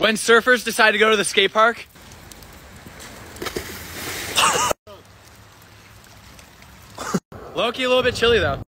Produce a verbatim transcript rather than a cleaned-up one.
When surfers decide to go to the skate park. Low-key a little bit chilly though.